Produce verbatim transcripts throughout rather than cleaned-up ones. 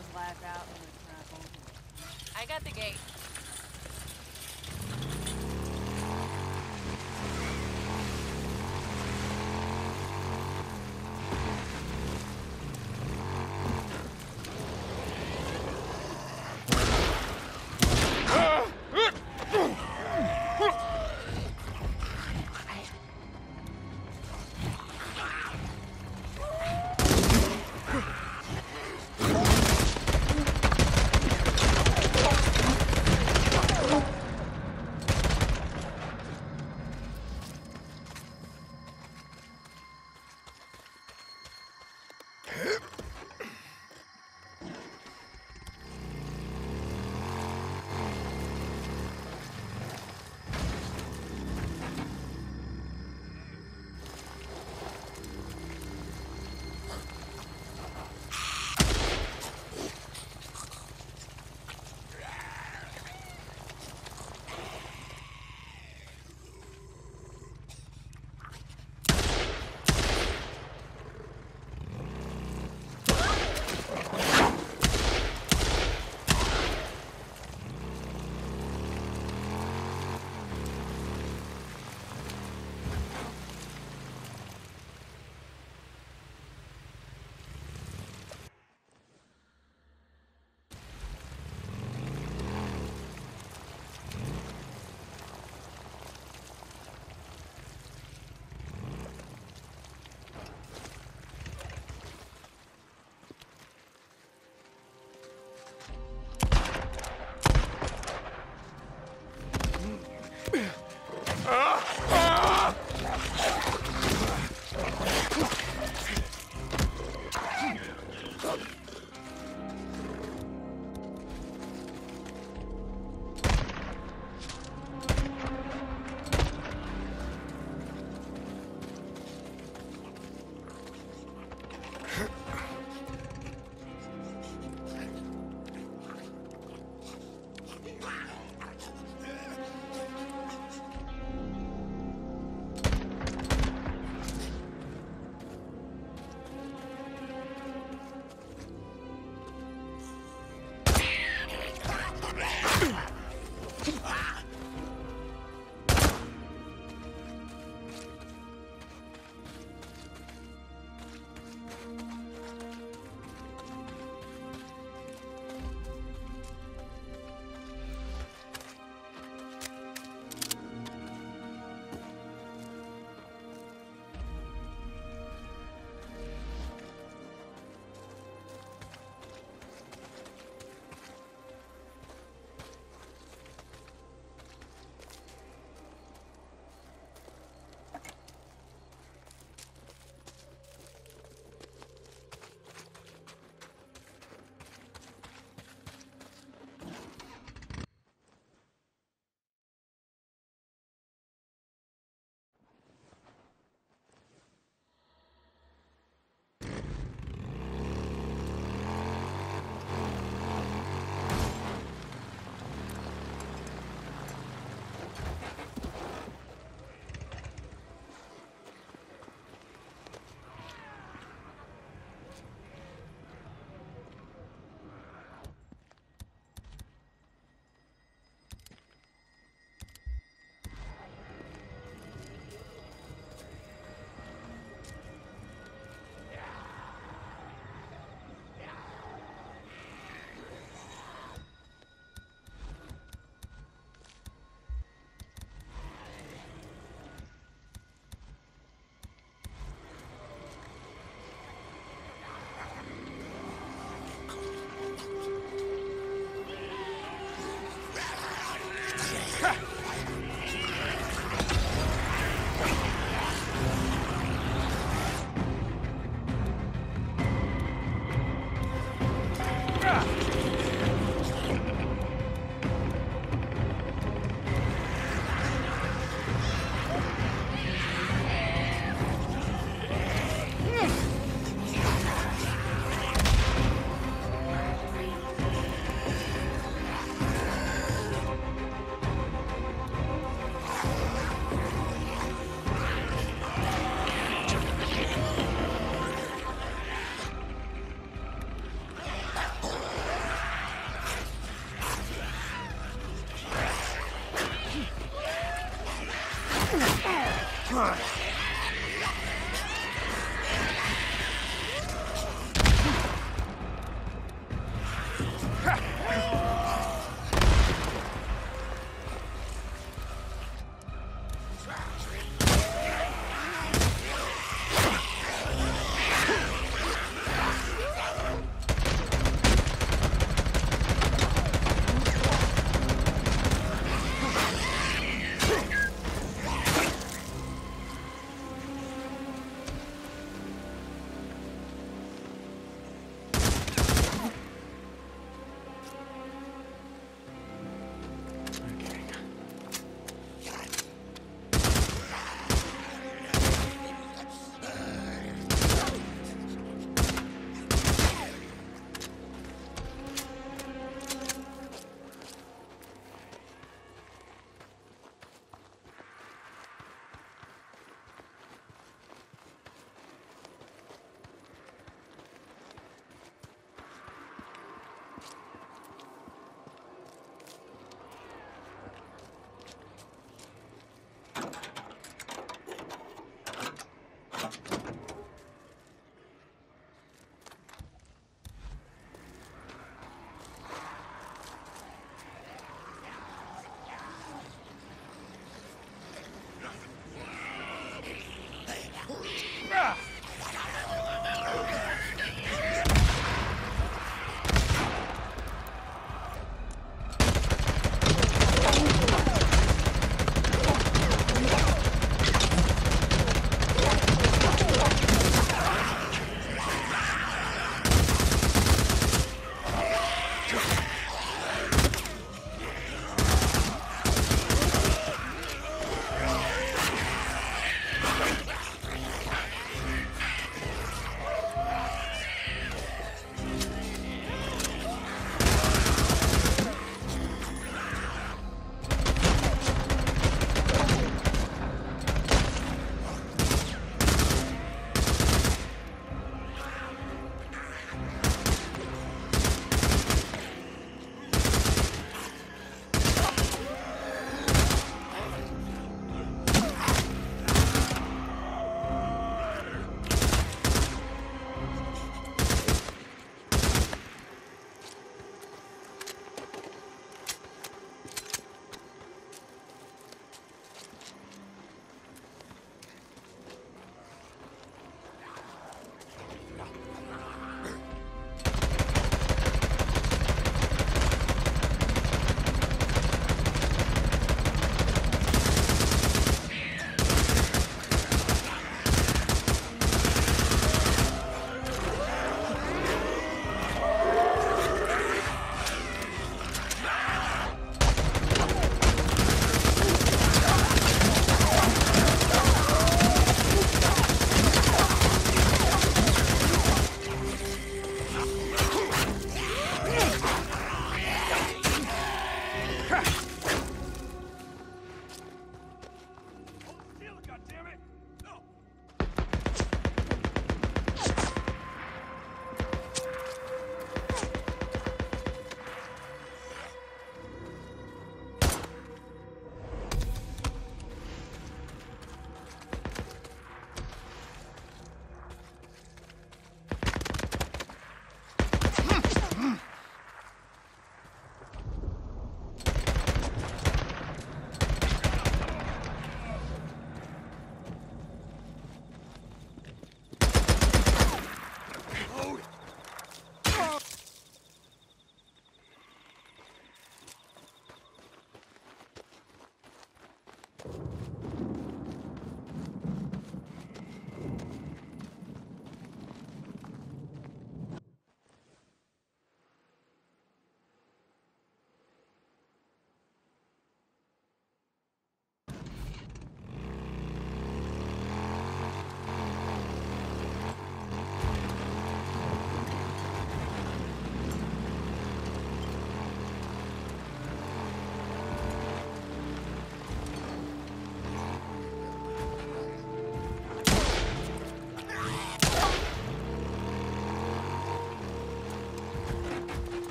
his laugh out and it's not going to. I got the gate.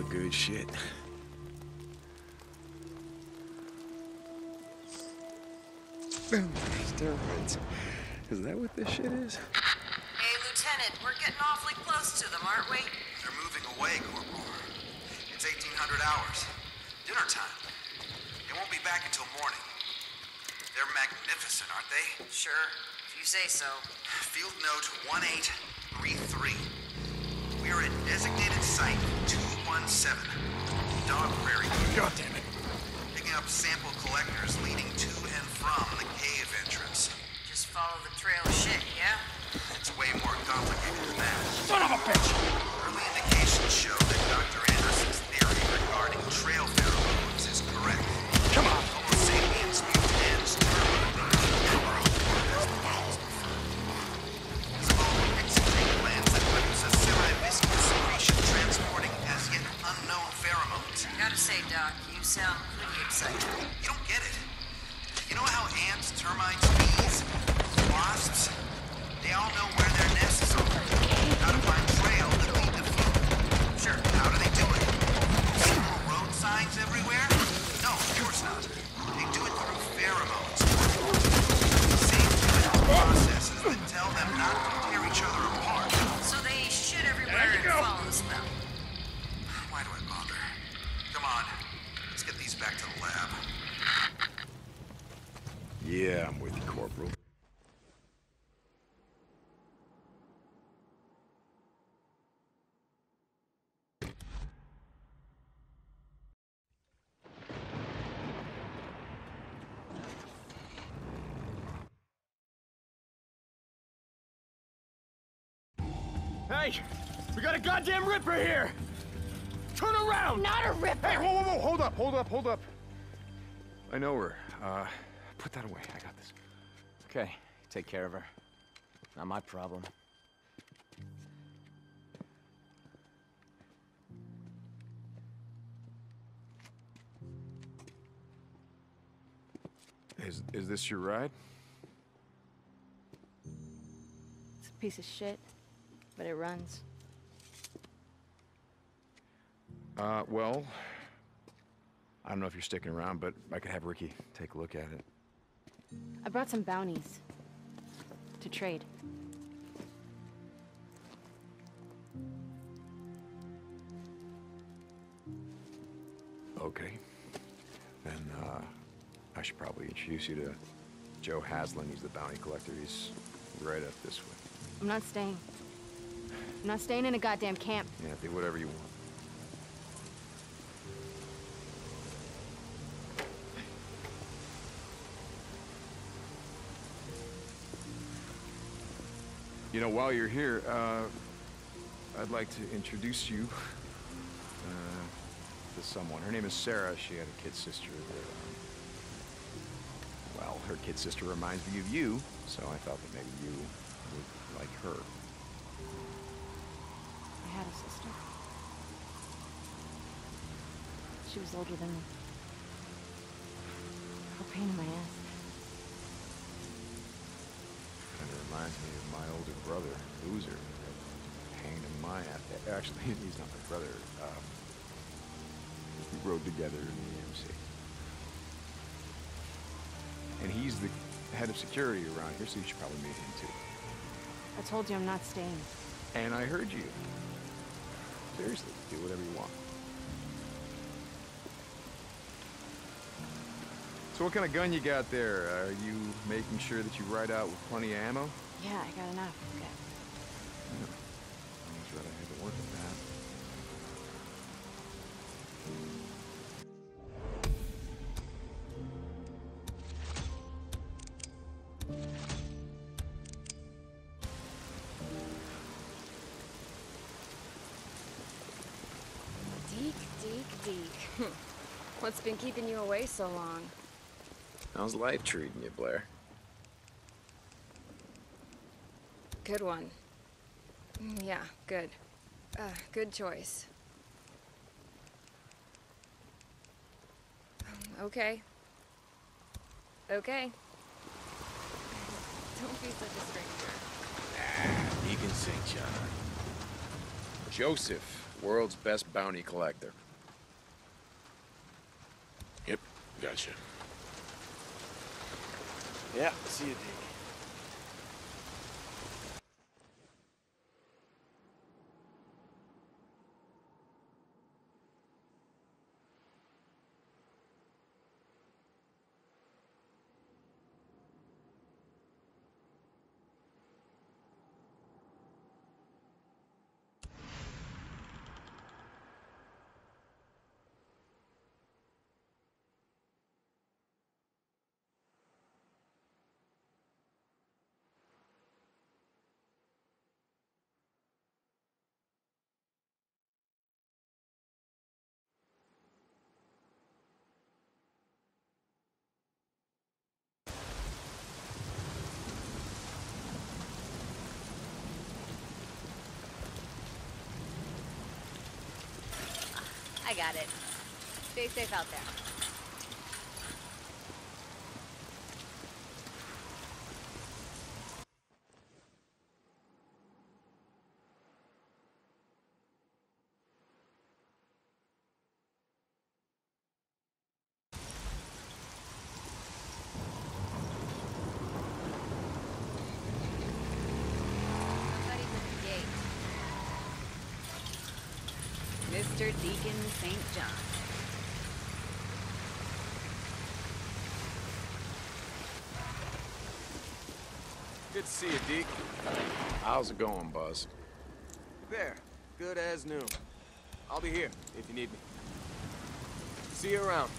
good shit. Steroids. Is that what this shit is? Hey, Lieutenant, we're getting awfully close to them, aren't we? They're moving away, Corporal. It's eighteen hundred hours. Dinner time. They won't be back until morning. They're magnificent, aren't they? Sure, if you say so. Field note one eight three three. We are at designated site two one seven. Dog Prairie. God damn it. Picking up sample collectors leading to and from the cave entrance. Just follow the trail of shit, yeah? It's way more complicated than that. Son of a bitch! Early indications show that Doctor Anderson's theory regarding trail pheromones is correct. Come on! Homo sapiens mutans Visible excrete glands that produce a semi-viscous secretion transporting as yet unknown pheromones. Gotta say, Doc, you sound pretty excited. You don't get it. You know how ants, termites, bees, wasps, they all know where their nests are. How to find trails that lead to food. Sure, how do they do it? Simple road signs everywhere? No, of course not. They do it through pheromones. Same chemical processes that tell them not to tear each other apart. So they shit everywhere and follow the smell. Why do I bother? Come on, let's get these back to the lab. Yeah, I'm with you, Corporal. Hey! We got a goddamn Ripper here! Turn around! Not a ripper! Hey, whoa, whoa, whoa! Hold up, hold up, hold up. I know her. Uh, put that away. I got this. Okay, take care of her. Not my problem. Is, is this your ride? It's a piece of shit, but it runs. Uh, well... I don't know if you're sticking around, but I could have Ricky take a look at it. I brought some bounties to trade. Okay. Then, uh, I should probably introduce you to Joe Haslin. He's the bounty collector. He's right up this way. I'm not staying. I'm not staying in a goddamn camp. Yeah, do whatever you want. You know, while you're here, uh, I'd like to introduce you uh, to someone. Her name is Sarah. She had a kid sister that, um, well, her kid sister reminds me of you, so I thought that maybe you would like her. I had a sister. She was older than me. A pain in my ass. Kind of reminds me of my older brother, Loser. Pain in my ass. Actually, he's not my brother. Um, we rode together in the E M C. And he's the head of security around here, so you should probably meet him too. I told you I'm not staying. And I heard you. Seriously, do whatever you want. So what kind of gun you got there? Are you making sure that you ride out with plenty of ammo? Yeah, I got enough. Okay. Yeah. I'd rather have it work with that. Deke, Deke, Deke. What's been keeping you away so long? How's life treating you, Blair? Good one. Mm, Yeah, good. Uh, good choice. Um, Okay. Okay. Don't be such a stranger. Deacon Saint John. Joseph World's best bounty collector. Yep, gotcha. Yeah, see you, Deke. I got it. Stay safe out there. Somebody's at the gate. Mister Deacon Saint John. Good to see you, Deke. How's it going, Buzz? There. Good as new. I'll be here if you need me. See you around.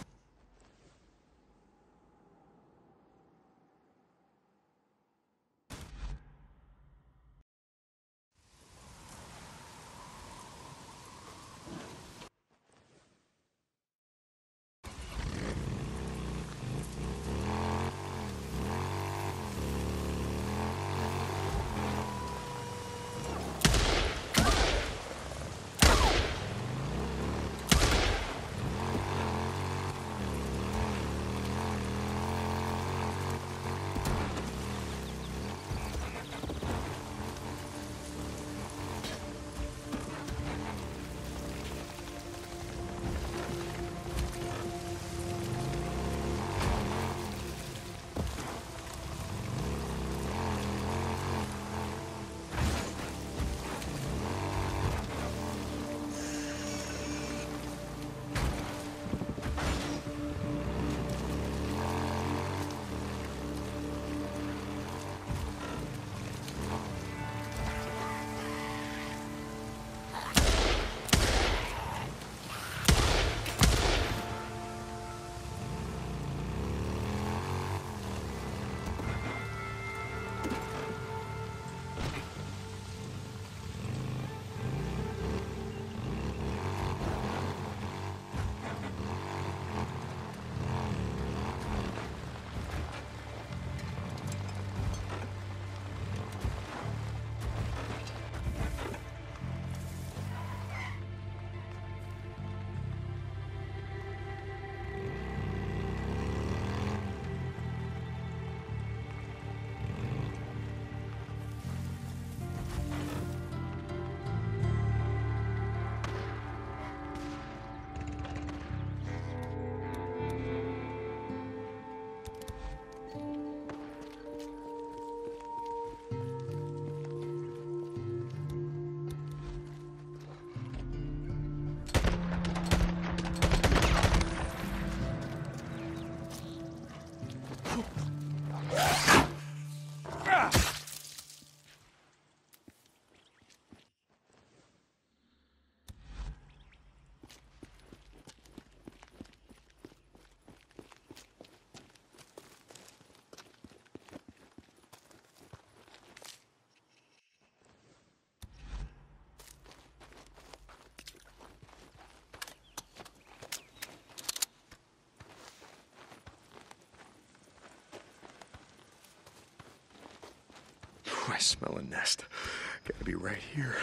I smell a nest. Gotta be right here.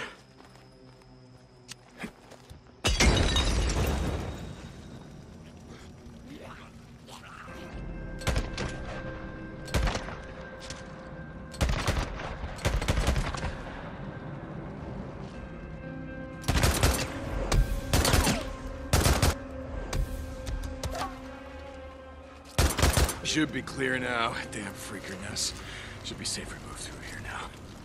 should be clear now. Damn freaker nest. Should be safe to move through here now.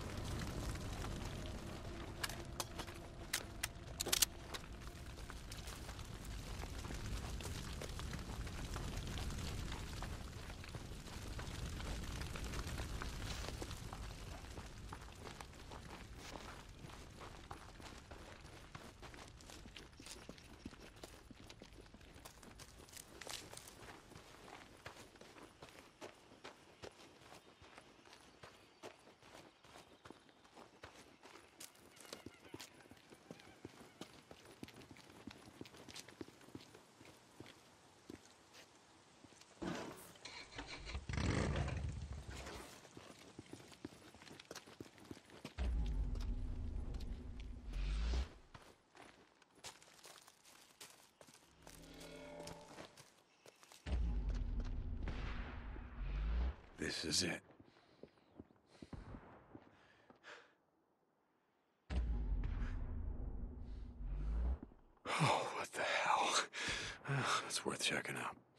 This is it. Oh, what the hell? That's worth checking out.